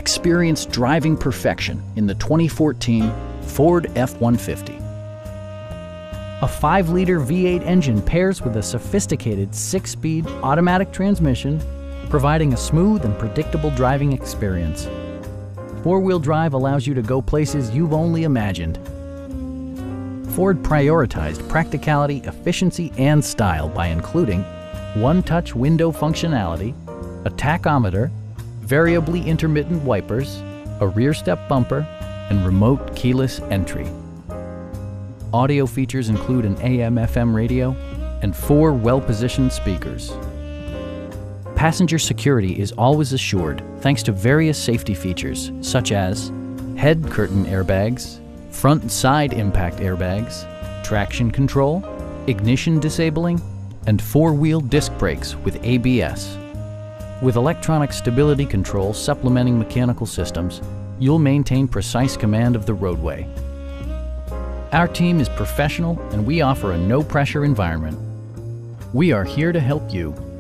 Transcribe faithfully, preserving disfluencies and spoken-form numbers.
Experience driving perfection in the twenty fourteen Ford F one fifty. A five liter V eight engine pairs with a sophisticated six-speed automatic transmission, providing a smooth and predictable driving experience. Four-wheel drive allows you to go places you've only imagined. Ford prioritized practicality, efficiency, and style by including one-touch window functionality, a tachometer, variably intermittent wipers, a rear step bumper, and remote keyless entry. Audio features include an A M F M radio and four well-positioned speakers. Passenger security is always assured thanks to various safety features such as head curtain airbags, front and side impact airbags, traction control, ignition disabling, and four-wheel disc brakes with A B S. With electronic stability control supplementing mechanical systems, you'll maintain precise command of the roadway. Our team is professional and we offer a no-pressure environment. We are here to help you.